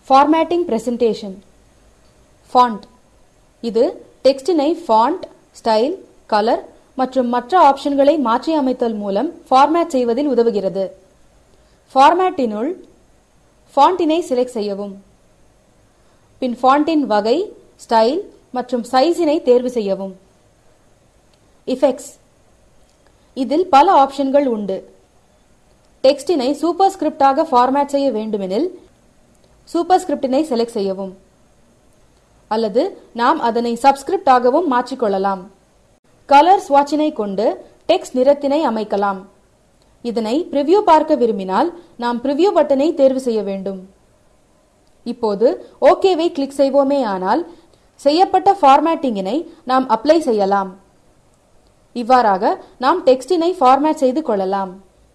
Formatting presentation. Font. இது டெக்ஸ்டினை font, style, colour மற்றும் மற்ற ஆப்ஷன்களை மாற்றி அமைத்தல் மூலம் ஃபார்மேட் செய்வதில் உதவுகிறது. ஃபார்மேட்டினுள் ஃபாண்டினை செலக்ட் செய்யவும். பின் ஃபாண்டின் வகை, ஸ்டைல் மற்றும் சைஸினை தேர்வு செய்யவும். இஃபெக்ட்ஸ். இதில் பல ஆப்ஷன்கள் உண்டு. டெக்ஸ்டினை சூப்பர்ஸ்கிரிப்டாக ஃபார்மேட் செய்ய வேண்டுமெனில் சூப்பர்ஸ்கிரிப்டினை செலக்ட் செய்யவும். அல்லது நாம் அதனை சப்ஸ்கிரிப்ட் ஆகவும் மாற்றிக்கொள்ளலாம். கலர் ஸ்வாட்சினை கொண்டு டெக்ஸ்ட் நிறத்தினை அமைக்கலாம். இதனை பிரிவ்யூ பார்க்க விரும்பினால் நாம் பிரிவ்யூ பட்டனை தேர்வு செய்ய வேண்டும். இப்போது ஓகேவை கிளிக் செய்வோமே ஆனால் செய்யப்பட்ட ஃபார்மேட்டிங்கினை நாம் அப்ளை செய்யலாம். இவ்வாறாக நாம் டெக்ஸ்டினை ஃபார்மேட் செய்து கொள்ளலாம்.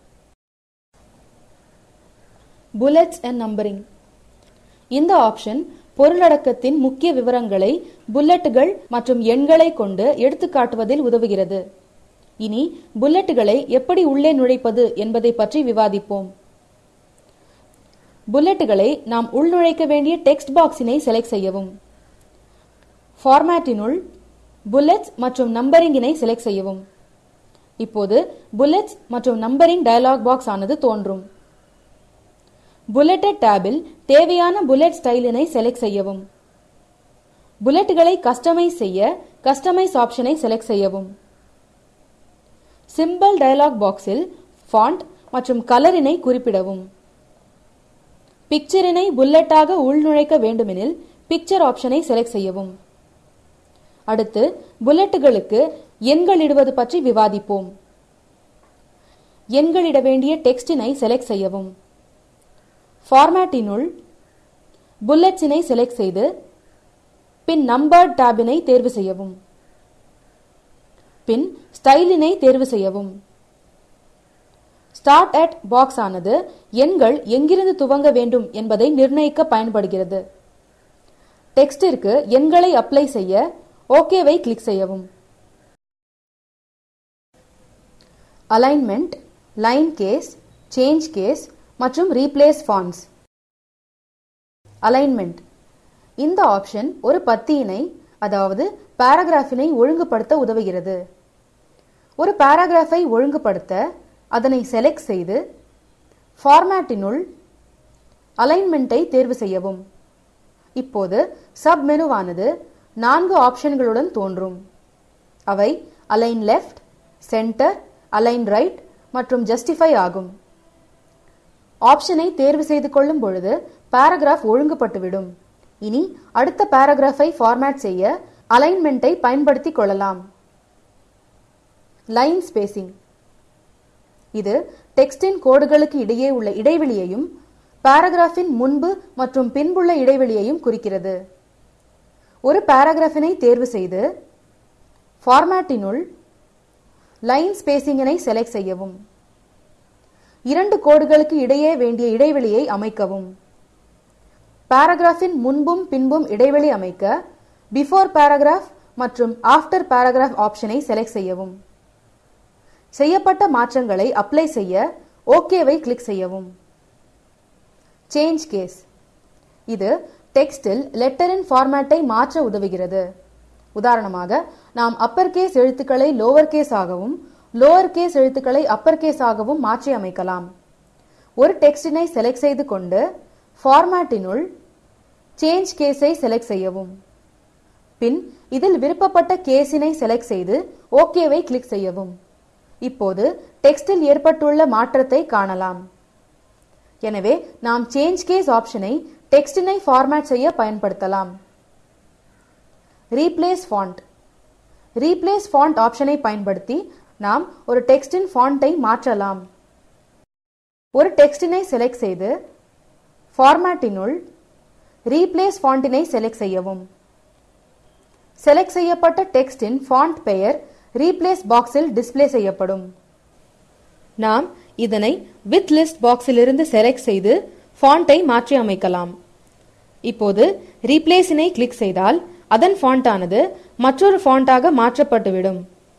Bullets and numbering. இந்த ஆப்ஷன் பொருளடக்கத்தின் முக்கிய விவரங்களை புல்லட்டுகள் மற்றும் எண்களை கொண்டு எடுத்துக்காட்டுவதில் உதவுகிறது. இனி புல்லட்டுகளை எப்படி உள்ளே நுழைப்பது என்பதை பற்றி விவாதிப்போம். புல்லட்டுகளை நாம் உள்நுழைக்க வேண்டிய டெக்ஸ்ட் பாக்ஸினை செலக்ட் செய்யவும். ஃபார்மேட்டினுள் புல்லட்ஸ் மற்றும் நம்பரிங்கினை செலக்ட் செய்யவும். இப்போது புல்லட்ஸ் மற்றும் நம்பரிங் டயலாக் பாக்ஸ் ஆனது தோன்றும். புல்லட்டட் டேபில் தேவையான புல்லட் ஸ்டைலினை செலக்ட் செய்யவும். புல்லட்டுகளை கஸ்டமைஸ் செய்ய கஸ்டமைஸ் ஆப்ஷனை செலக்ட் செய்யவும். சிம்பல் டயலாக் பாக்ஸில் ஃபாண்ட் மற்றும் கலரினை குறிப்பிடவும். பிக்சரினை புல்லட்டாக உள்நுழைக்க வேண்டுமெனில் பிக்சர் ஆப்ஷனை செலக்ட் செய்யவும். அடுத்து புல்லட்டுகளுக்கு எண்கள் இடுவது பற்றி விவாதிப்போம். எண்களிட வேண்டிய டெக்ஸ்டினை செலக்ட் செய்யவும். ஃபார்மேட்டினுள் புல்லட்ஸினை செலக்ட் செய்து பின் நம்பர்ட் டேபினை தேர்வு செய்யவும். பின் ஸ்டைலினை தேர்வு செய்யவும். ஸ்டார்ட் அட் பாக்ஸ் ஆனது எண்கள் எங்கிருந்து துவங்க வேண்டும் என்பதை நிர்ணயிக்க பயன்படுகிறது. டெக்ஸ்டிற்கு எண்களை அப்ளை செய்ய ஓகேவை கிளிக் செய்யவும். Alignment, line case, change case மற்றும் ரீப்ளேஸ் ஃபாண்ட்ஸ். அலைன்மெண்ட். இந்த ஆப்ஷன் ஒரு பத்தியினை அதாவது பாராகிராஃபினை ஒழுங்குபடுத்த உதவுகிறது. ஒரு பாராகிராஃபை ஒழுங்குபடுத்த அதனை செலக்ட் செய்து ஃபார்மேட்டினுள் அலைன்மெண்டை தேர்வு செய்யவும். இப்போது சப் மெனுவானது 4 ஆப்ஷன்களுடன் தோன்றும். அவை align left, centre, align right மற்றும் ஜஸ்டிஃபை ஆகும். ஆப்ஷனை தேர்வு செய்து கொள்ளும் பொழுது பாராகிராஃப் ஒழுங்குபட்டுவிடும். இனி அடுத்த பாராகிராஃபை ஃபார்மேட் செய்ய அலைன்மெண்டை பயன்படுத்தி கொள்ளலாம். Line spacing. இது டெக்ஸ்டின் கோடுகளுக்கு இடையே உள்ள இடைவெளியையும் பாராகிராஃபின் முன்பு மற்றும் பின்புள்ள இடைவெளியையும் குறிக்கிறது. ஒரு பாராகிராஃபினை தேர்வு செய்து ஃபார்மேட்டினுள் லைன் ஸ்பேசிங்கினை செலக்ட் செய்யவும். 2 கோடுகளுக்கு இடையே வேண்டிய இடைவெளியை அமைக்கவும். பாராகிராஃபின் முன்பும் பின்பும் இடைவெளி அமைக்க பிஃபோர் பாராகிராஃப் மற்றும் ஆஃப்டர் பாராகிராஃப் ஆப்ஷனை செலக்ட் செய்யவும். செய்யப்பட்ட மாற்றங்களை அப்ளை செய்ய ஓகேவை கிளிக் செய்யவும். Change case. இது டெக்ஸ்டில் லெட்டரின் ஃபார்மேட்டை மாற்ற உதவுகிறது. உதாரணமாக நாம் அப்பர் கேஸ் எழுத்துக்களை லோவர் கேஸ் ஆகவும் லோவர் கேஸ் எழுத்துக்களை அப்பர் கேஸ் ஆகவும் மாற்றி அமைக்கலாம். ஒரு டெக்ஸ்டினை செலக்ட் செய்து கொண்டு ஃபார்மேட்டினுள் சேஞ்ச் கேஸை செலக்ட் செய்யவும். பின் இதில் விருப்பப்பட்ட கேஸினை செலக்ட் செய்து ஓகேவை கிளிக் செய்யவும். இப்போது டெக்ஸ்டில் ஏற்பட்டுள்ள மாற்றத்தை காணலாம். எனவே நாம் சேஞ்ச் கேஸ் ஆப்ஷனை டெக்ஸ்டினை ஃபார்மேட் செய்ய பயன்படுத்தலாம். Replace font. ரீப்ளேஸ் ஃபாண்ட் ஆப்ஷனை பயன்படுத்தி நாம் ஒரு டெக்ஸ்டின் ஃபாண்டை மாற்றலாம். ஒரு டெக்ஸ்டினை செலக்ட் செய்து ஃபார்மேட்டினுள் ரீப்ளேஸ் ஃபாண்டினை செலக்ட் செய்யவும். செலக்ட் செய்யப்பட்ட டெக்ஸ்டின் ஃபாண்ட் பெயர் ரீப்ளேஸ் பாக்ஸில் டிஸ்ப்ளே செய்யப்படும். நாம் இதனை வித் லிஸ்ட் பாக்ஸிலிருந்து செலக்ட் செய்து ஃபாண்டை மாற்றி அமைக்கலாம். இப்போது ரீப்ளேஸினை கிளிக் செய்தால் அதன் ஃபாண்ட் ஆனது மற்றொரு ஃபாண்டாக மாற்றப்பட்டுவிடும்.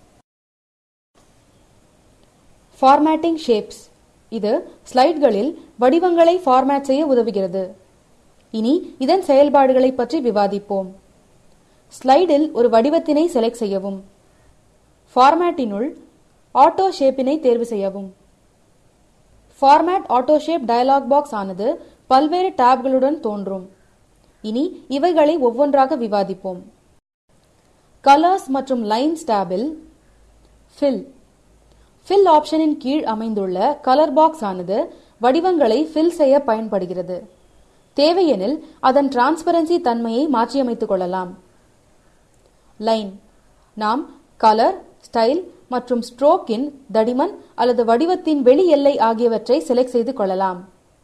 Formatting shapes. இது ஸ்லைட்களில் வடிவங்களை ஃபார்மேட் செய்ய உதவுகிறது. இனி இதன் செயல்பாடுகளை பற்றி விவாதிப்போம். ஸ்லைடில் ஒரு வடிவத்தினை செலக்ட் செய்யவும். ஃபார்மேட்டினுள் ஆட்டோ ஷேப்பினை தேர்வு செய்யவும். Format auto shape dialog box ஆனது பல்வேறு டேப்களுடன் தோன்றும். இனி இவைகளை ஒவ்வொன்றாக விவாதிப்போம். கலர்ஸ் மற்றும் லைன்ஸ் டேபில் ஃபில் ஆப்ஷனின் கீழ் அமைந்துள்ள கலர் பாக்ஸ் ஆனது வடிவங்களை ஃபில் செய்ய பயன்படுகிறது. தேவையெனில் அதன் டிரான்ஸ்பரன்சி தன்மையை மாற்றியமைத்துக் கொள்ளலாம். லைன் நாம் கலர், ஸ்டைல் மற்றும் ஸ்ட்ரோக்கின் தடிமன் அல்லது வடிவத்தின் வெளி எல்லை ஆகியவற்றை செலக்ட் செய்து கொள்ளலாம்.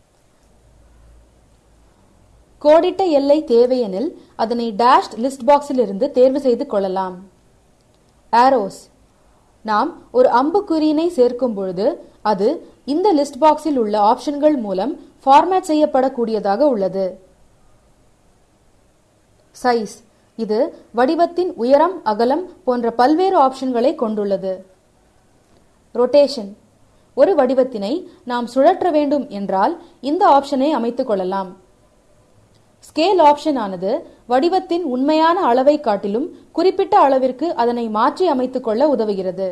கோடிட்ட எல்லை தேவையெனில் அதனை டேஷ்ட் லிஸ்ட் பாக்ஸில் இருந்து தேர்வு செய்து கொள்ளலாம். ஆரோஸ் நாம் ஒரு அம்புக்குறியினை சேர்க்கும் பொழுது அது இந்த லிஸ்ட் பாக்ஸில் உள்ள ஆப்ஷன்கள் மூலம் ஃபார்மேட் செய்யப்படக்கூடியதாக உள்ளது. சைஸ் இது வடிவத்தின் உயரம், அகலம் போன்ற பல்வேறு ஆப்ஷன்களை கொண்டுள்ளது. ரொட்டேஷன் ஒரு வடிவத்தினை நாம் சுழற்ற வேண்டும் என்றால் இந்த ஆப்ஷனை அமைத்துக் கொள்ளலாம். ஸ்கேல் ஆப்ஷன் ஆனது வடிவத்தின் உண்மையான அளவை காட்டிலும் குறிப்பிட்ட அளவிற்கு அதனை மாற்றி அமைத்துக் கொள்ள உதவுகிறது.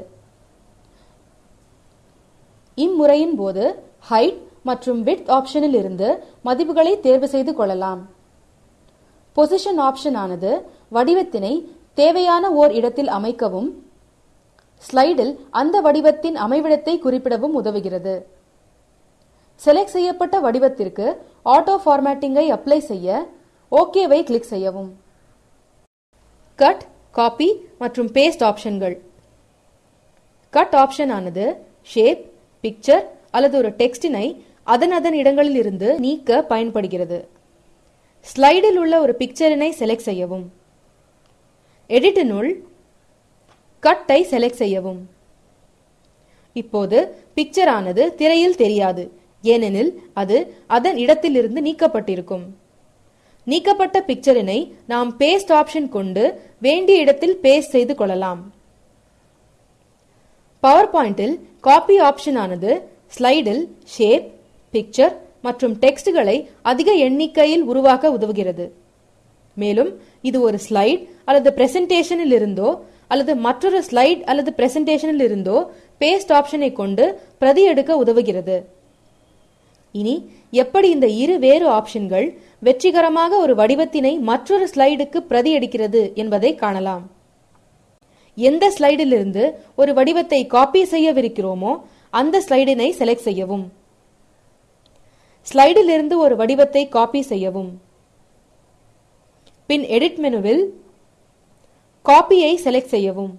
இம்முறையின் போது ஹைட் மற்றும் விட்த் ஆப்ஷனில் இருந்து மதிப்புகளை தேர்வு செய்து கொள்ளலாம். பொசிஷன் ஆப்ஷன் ஆனது வடிவத்தினை தேவையான ஓர் இடத்தில் அமைக்கவும் ஸ்லைடில் அந்த வடிவத்தின் அமைவிடத்தை குறிப்பிடவும் உதவுகிறது. செலக்ட் செய்யப்பட்ட வடிவத்திற்கு ஆட்டோ ஃபார்மேட்டிங்கை அப்ளை செய்ய ஓகேவை கிளிக் செய்யவும். கட், காப்பி மற்றும் பேஸ்ட் ஆப்ஷன்கள். கட் ஆப்ஷன் ஆனது ஷேப், பிக்சர் அல்லது ஒரு டெக்ஸ்டினை அதன் இடங்களில் இருந்து நீக்க பயன்படுகிறது. ஸ்லைடில் உள்ள ஒரு பிக்சரினை செலக்ட் செய்யவும். எடிட்டினுள் கட்டை செலக்ட் செய்யவும். இப்போது பிக்சர் ஆனது திரையில் தெரியாது, ஏனெனில் அது அதன் இடத்திலிருந்து நீக்கப்பட்டிருக்கும். நீக்கப்பட்ட பிக்சரினை நாம் பேஸ்ட் ஆப்ஷன் கொண்டு வேண்டிய இடத்தில் பேஸ்ட் செய்து கொள்ளலாம். பவர் பாயிண்டில் காப்பி ஆப்ஷன் ஆனது ஸ்லைடில் ஷேப், பிக்சர் மற்றும் டெக்ஸ்ட்களை அதிக எண்ணிக்கையில் உருவாக்க உதவுகிறது. மேலும் இது ஒரு ஸ்லைட் அல்லது பிரசன்டேஷனில் இருந்தோ அல்லது மற்றொரு ஸ்லைட் அல்லது பிரசன்டேஷனில் இருந்தோ பேஸ்ட் ஆப்ஷனை கொண்டு பிரதி எடுக்க உதவுகிறது. இனி எப்படி இந்த இரு வேறு ஆப்ஷன்கள் வெற்றிகரமாக ஒரு வடிவத்தினை மற்றொரு ஸ்லைடுக்கு பிரதி எடுக்கிறது என்பதை காணலாம். எந்த ஸ்லைடிலிருந்து ஒரு வடிவத்தை காப்பி செய்யவிருக்கிறோமோ அந்த ஸ்லைடினை செலக்ட் செய்யவும். ஸ்லைடிலிருந்து ஒரு வடிவத்தை காப்பி செய்யவும். பின் எடிட் மெனுவில் காப்பியை செலக்ட் செய்யவும்.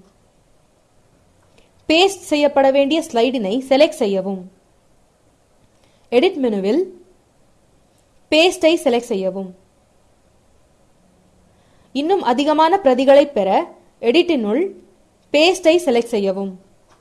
பேஸ்ட் செய்யப்பட வேண்டிய ஸ்லைடினை செலக்ட் செய்யவும். எடிட் மெனுவில் பேஸ்டை செலக்ட் செய்யவும். இன்னும் அதிகமான பிரதிகளை பெற எடிட்டினுள் பேஸ்டை செலக்ட் செய்யவும்.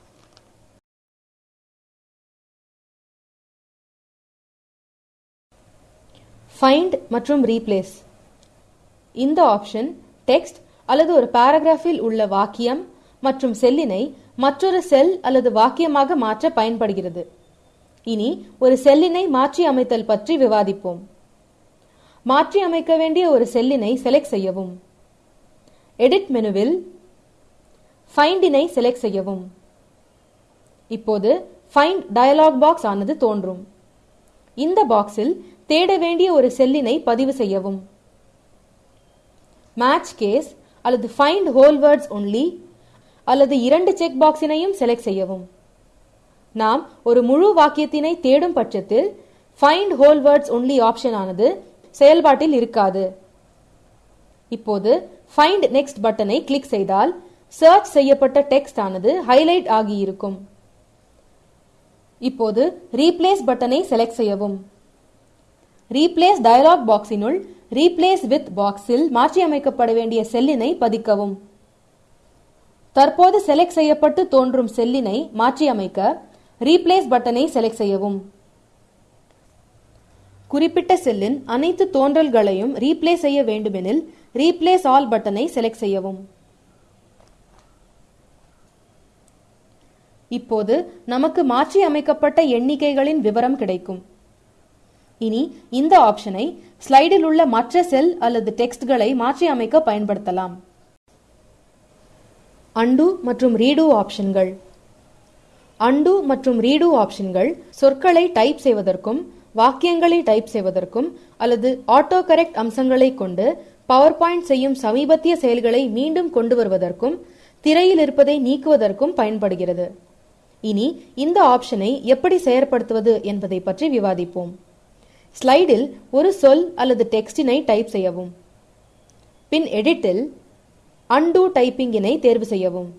ஃபைண்ட் மற்றும் ரீப்ளேஸ். இந்த ஆப்ஷன் டெக்ஸ்ட் அல்லது ஒரு பாராகிராஃபில் உள்ள வாக்கியம் மற்றும் செல்லினை மற்றொரு செல் அல்லது வாக்கியமாக மாற்ற பயன்படுகிறது. இனி ஒரு செல்லினை மாற்றி அமைத்தல் பற்றி விவாதிப்போம். மாற்றி அமைக்க வேண்டிய ஒரு செல்லினை செலக்ட் செய்யவும். எடிட் மெனுவில் ஃபைண்டினை செலக்ட் செய்யவும். இப்போது ஃபைண்ட் டயலாக் பாக்ஸ் ஆனது தோன்றும். இந்த பாக்ஸில் தேட வேண்டிய ஒரு செல்லினை பதிவு செய்யவும். மேட்ச் கேஸ் அல்லது ஃபைண்ட் ஹோல் வேர்ட்ஸ் ஒன்லி அல்லது இரண்டு செக் பாக்ஸினையும் செலக்ட் செய்யவும். நாம் ஒரு முழு வாக்கியத்தினை தேடும் பட்சத்தில் find whole words only option ஆனது செயல்பாட்டில் இருக்காது. இப்போது ஃபைண்ட் நெக்ஸ்ட் பட்டனை கிளிக் செய்தால் சர்ச் செய்யப்பட்ட டெக்ஸ்ட் ஆனது ஹைலைட் ஆகியிருக்கும். இப்போது ரீப்ளேஸ் பட்டனை செலக்ட் செய்யவும். ரீப்ளேஸ் டயலாக் பாக்ஸினுள் ரீப்ளேஸ் வித் பாக்ஸில் மாற்றியமைக்கப்பட வேண்டிய செல்லினை பதிக்கவும். தற்போது செலக்ட் செய்யப்பட்டு தோன்றும் செல்லினை மாற்றியமைக்க ரீப்ளேஸ் பட்டனை செலக்ட் செய்யவும். குறிப்பிட்ட செல்லின் அனைத்து தோன்றல்களையும் ரீப்ளேஸ் செய்ய வேண்டுமெனில் ரீப்ளேஸ் ஆல் பட்டனை செலக்ட் செய்யவும். இப்போது நமக்கு மாற்றி அமைக்கப்பட்ட எண்ணிக்கைகளின் விவரம் கிடைக்கும். இனி இந்த ஆப்ஷனை ஸ்லைடில் உள்ள மற்ற செல் அல்லது டெக்ஸ்ட்களை மாற்றி அமைக்க பயன்படுத்தலாம். அண்டு மற்றும் ரீடு ஆப்ஷன்கள். அண்டு மற்றும் ரீடு ஆப்ஷன்கள் சொற்களை டைப் செய்வதற்கும் வாக்கியங்களை டைப் செய்வதற்கும் அல்லது ஆட்டோ கரெக்ட் அம்சங்களை கொண்டு பவர் பாயிண்ட் செய்யும் சமீபத்திய செயல்களை மீண்டும் கொண்டு வருவதற்கும் திரையில் இருப்பதை நீக்குவதற்கும் பயன்படுகிறது. இனி இந்த ஆப்ஷனை எப்படி செயற்படுத்துவது என்பதை பற்றி விவாதிப்போம். ஸ்லைடில் ஒரு சொல் அல்லது டெக்ஸ்டினை டைப் செய்யவும். பின் எடிட்டில் அண்டு டைப்பிங்கினை தேர்வு செய்யவும்.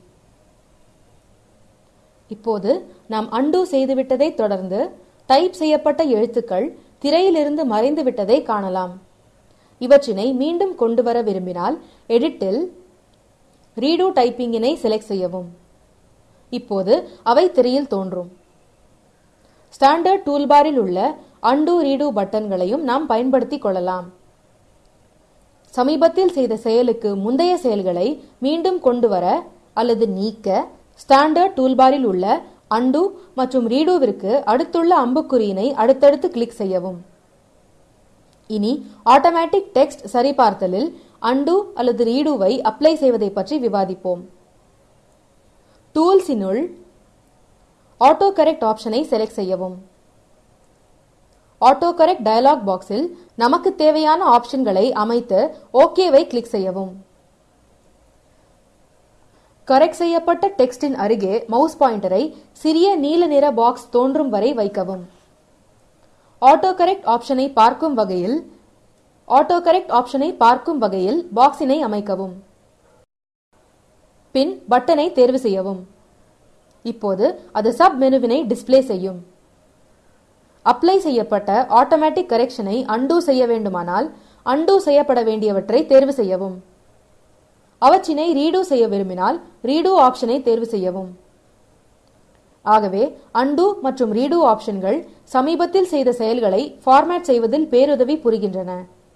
இப்போது நாம் அண்டு செய்துவிட்டதை தொடர்ந்து டைப் செய்யப்பட்ட எழுத்துக்கள் திரையிலிருந்து மறைந்து விட்டதை காணலாம். இவற்றினை மீண்டும் கொண்டு வர விரும்பினால் எடிட்டில் ரீடு டைப்பிங்கினை செலக்ட் செய்யவும். இப்போது அவை திரையில் தோன்றும். ஸ்டாண்டர்ட் டூல்பாரில் உள்ள அண்டு ரீடு பட்டன்களையும் நாம் பயன்படுத்திக் கொள்ளலாம். சமீபத்தில் செய்த செயலுக்கு முந்தைய செயல்களை மீண்டும் கொண்டு வர அல்லது நீக்க ஸ்டாண்டர்ட் டூல்பாரில் உள்ள அண்டு மற்றும் ரீடுவிற்கு அடுத்துள்ள அம்புக்குறியினை அடுத்தடுத்து கிளிக் செய்யவும். இனி ஆட்டோமேட்டிக் டெக்ஸ்ட் சரிபார்த்தலில் அண்டு அல்லது ரீடுவை அப்ளை செய்வதை பற்றி விவாதிப்போம். டூல்ஸினுள் ஆட்டோ கரெக்ட் ஆப்ஷனை செலக்ட் செய்யவும். ஆட்டோ கரெக்ட் டயலாக் பாக்ஸில் நமக்கு தேவையான ஆப்ஷன்களை அமைத்து ஓகேவை கிளிக் செய்யவும். கரெக்ட் செய்யப்பட்ட டெக்ஸ்டின் அருகே மவுஸ் பாயிண்டரை சிறிய நீல நிற பாக்ஸ் தோன்றும் வரை வைக்கவும். ஆட்டோ கரெக்ட் ஆப்ஷனை பார்க்கும் வகையில் பாக்ஸினை அமைக்கவும். பின் பட்டனை தேர்வு செய்யவும். இப்போது அது சப் மெனுவினை டிஸ்ப்ளே செய்யும். அப்ளை செய்யப்பட்ட ஆட்டோமேட்டிக் கரெக்ஷனை அண்டு செய்ய வேண்டுமானால் அண்டு செய்யப்பட வேண்டியவற்றை தேர்வு செய்யவும். அவற்றினை ரீடு செய்ய விரும்பினால் ரீடு ஆப்ஷனை தேர்வு செய்யவும். ஆகவே அண்டு மற்றும் ரீடு ஆப்ஷன்கள் சமீபத்தில் செய்த செயல்களை ஃபார்மேட் செய்வதில் பேருதவி புரிகின்றன.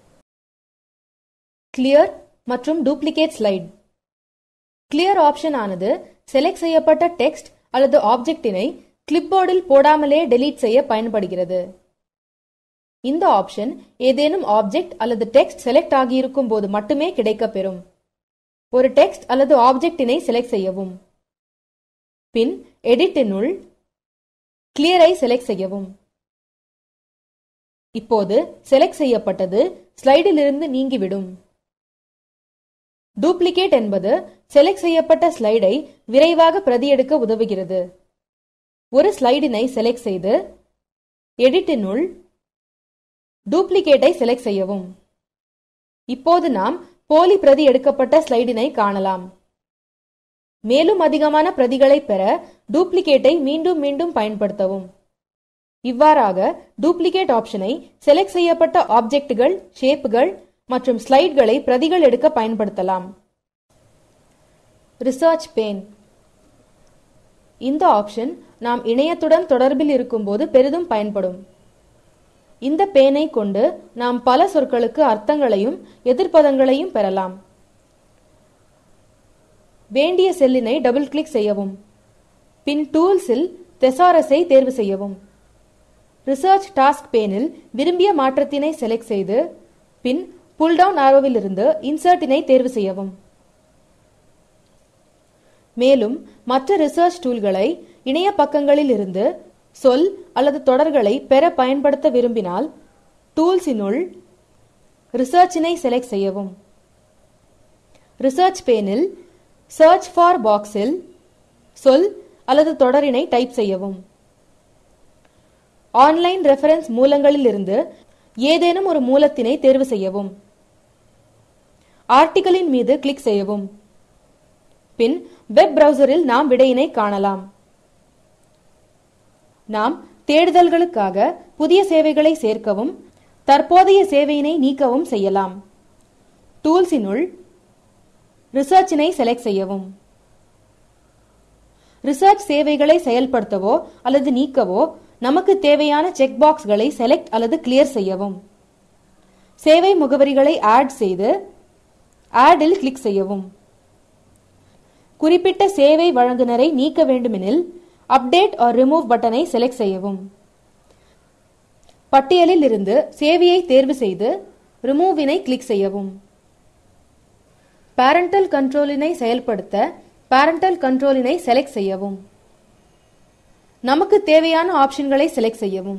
கிளியர் மற்றும் டூப்ளிகேட் ஸ்லைட். கிளியர் ஆப்ஷன் ஆனது செலக்ட் செய்யப்பட்ட டெக்ஸ்ட் அல்லது ஆப்ஜெக்டினை கிளிப்போர்டில் போடாமலே டெலீட் செய்ய பயன்படுகிறது. இந்த ஆப்ஷன் ஏதேனும் ஆப்ஜெக்ட் அல்லது டெக்ஸ்ட் செலக்ட் ஆகியிருக்கும் போது மட்டுமே கிடைக்கப்பெறும். ஒரு டெக்ஸ்ட் அல்லது ஆப்ஜெக்டினை செலக்ட் செய்யவும். பின் எடிட்டினுள் கிளியரை செலக்ட் செய்யவும். இப்போது செலக்ட் செய்யப்பட்டது ஸ்லைடில் இருந்து நீங்கிவிடும். டூப்ளிகேட் என்பது செலக்ட் செய்யப்பட்ட ஸ்லைடை விரைவாக பிரதியெடுக்க உதவுகிறது. ஒரு ஸ்லைடினை செலக்ட் செய்து எடிட்டினுள் டூப்ளிகேட்டை செலக்ட் செய்யவும். இப்போது நாம் போலி பிரதி எடுக்கப்பட்ட ஸ்லைடினை காணலாம். மேலும் அதிகமான பிரதிகளை பெற டூப்ளிகேட்டை மீண்டும் மீண்டும் பயன்படுத்தவும். இவ்வாறாக டூப்ளிகேட் ஆப்ஷனை செலக்ட் செய்யப்பட்ட ஆப்ஜெக்டுகள், ஷேப்புகள் மற்றும் ஸ்லைட்களை பிரதிகள் எடுக்க பயன்படுத்தலாம். Research pan. இந்த ஆப்ஷன் நாம் இணையத்துடன் தொடர்பில் இருக்கும்போது பெரிதும் பயன்படும். இந்த பேனை கொண்டு நாம் பல சொற்களுக்கு அர்த்தங்களையும் எதிர்ப்பதங்களையும் பெறலாம். வேண்டிய செல்லினை டபுள் கிளிக் செய்யவும். பின் டூல்ஸில் தெசாரஸை தேர்வு செய்யவும். ரிசர்ச் டாஸ்க் பேனில் விரும்பிய மாற்றத்தினை செலக்ட் செய்து பின் புல் டவுன் ஆரோவில் இருந்து இன்சர்ட்டினை தேர்வு செய்யவும். மேலும் மற்ற ரிசர்ச் டூல்களை இணைய பக்கங்களில் இருந்து சொல் அல்லது தொடர்களை பெற பயன்படுத்த விரும்பினால் டூல்ஸினுள் ரிசர்ச்சினை செலக்ட் செய்யவும். ரிசர்ச் பேனில் சர்ச் ஃபார் பாக்ஸில் சொல் அல்லது தொடரினை டைப் செய்யவும். ஆன்லைன் ரெஃபரன்ஸ் மூலங்களில் இருந்து ஏதேனும் ஒரு மூலத்தினை தேர்வு செய்யவும். ஆர்டிகிளின் மீது கிளிக் செய்யவும். பின் வெப் பிரவுசரில் நாம் விடையினை காணலாம். நாம் தேடுதல்களுக்காக புதிய சேவைகளை சேர்க்கவும் தற்போதைய சேவையினை நீக்கவும் செய்யலாம். டூல்ஸினுள் ரிசர்ச்சினை செலக்ட் செய்யவும். ரிசர்ச் சேவைகளை செயல்படுத்தவோ அல்லது நீக்கவோ நமக்கு தேவையான செக் பாக்ஸ்களை செலக்ட் அல்லது கிளியர் செய்யவும். சேவை முகவரிகளை ஆட் செய்து ஆடில் கிளிக் செய்யவும். குறிப்பிட்ட சேவை வழங்குனரை நீக்க வேண்டுமெனில் அப்டேட் ஆர் ரிமூவ் பட்டனை செலக்ட் செய்யவும். பட்டியலில் இருந்து சேவையை தேர்வு செய்து ரிமூவினை கிளிக் செய்யவும். பேரண்டல் கண்ட்ரோலினை செயல்படுத்த பேரண்டல் கண்ட்ரோலினை செலக்ட் செய்யவும். நமக்கு தேவையான ஆப்ஷன்களை செலக்ட் செய்யவும்.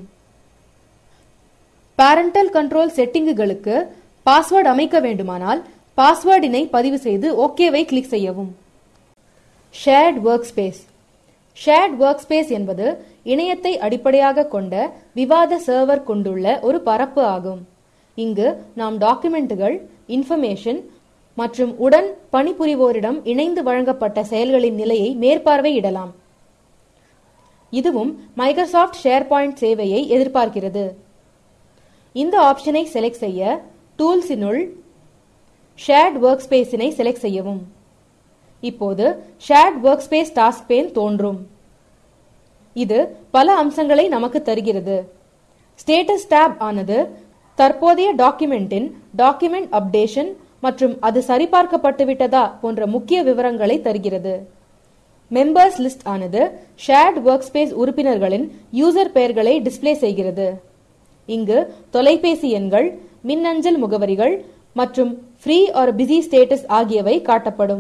பேரண்டல் கண்ட்ரோல் செட்டிங்குகளுக்கு பாஸ்வேர்டு அமைக்க வேண்டுமானால் பாஸ்வேர்டினை பதிவு செய்து ஓகேவை கிளிக் செய்யவும். Shared work space. Shared work space என்பது இணையத்தை அடிப்படையாக கொண்ட விவாத சர்வர் கொண்டுள்ள ஒரு பரப்பு ஆகும். இங்கு நாம் டாக்குமெண்ட்டுகள், இன்ஃபர்மேஷன் மற்றும் உடன் பணிபுரிவோரிடம் இணைந்து வழங்கப்பட்ட செயல்களின் நிலையை மேற்பார்வையிடலாம். இதுவும் மைக்ரோசாஃப்ட் ஷேர்பாயிண்ட் சேவையை எதிர்பார்க்கிறது. இந்த ஆப்ஷனை செலக்ட் செய்ய டூல்ஸினுள் ஷேர்ட் ஒர்க் ஸ்பேஸினை செலக்ட் செய்யவும். இப்போது shared work space task pane தோன்றும். இது பல அம்சங்களை நமக்கு தருகிறது. ஸ்டேட்டஸ் டேப் ஆனது தற்போதைய டாக்குமெண்டின் டாக்குமெண்ட் அப்டேஷன் மற்றும் அது சரிபார்க்கப்பட்டு விட்டதா போன்ற முக்கிய விவரங்களை தருகிறது. மெம்பர்ஸ் லிஸ்ட் ஆனது ஷேர்ட் ஒர்க் ஸ்பேஸ் உறுப்பினர்களின் யூசர் பெயர்களை டிஸ்ப்ளே செய்கிறது. இங்கு தொலைபேசி எண்கள், மின்னஞ்சல் முகவரிகள் மற்றும் ஃப்ரீ ஆர் பிஸி ஸ்டேட்டஸ் ஆகியவை காட்டப்படும்.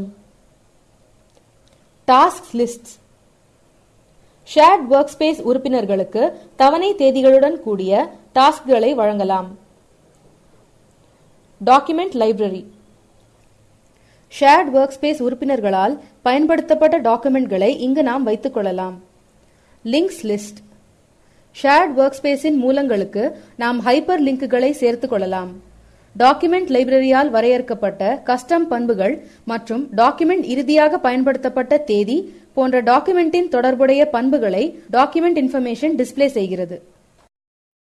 Task list. Shared work space உறுப்பினர்களுக்கு தவணை தேதிகளுடன் கூடிய டாஸ்க்களை வழங்கலாம். Document library. Shared work space உறுப்பினர்களால் பயன்படுத்தப்பட்ட டாக்குமெண்ட்களை இங்கு நாம் வைத்துக் கொள்ளலாம். Links list. ஷேர்ட் ஒர்க் ஸ்பேஸின் மூலங்களுக்கு நாம் ஹைப்பர் லிங்க்குகளை சேர்த்துக் கொள்ளலாம். டாக்குமெண்ட் லைப்ரரியால் வரையறுக்கப்பட்ட கஸ்டம் பண்புகள் மற்றும் டாக்குமெண்ட் இறுதியாக பயன்படுத்தப்பட்ட தேதி போன்ற டாக்குமெண்டின் தொடர்புடைய பண்புகளை டாக்குமெண்ட் இன்ஃபர்மேஷன் டிஸ்ப்ளே செய்கிறது.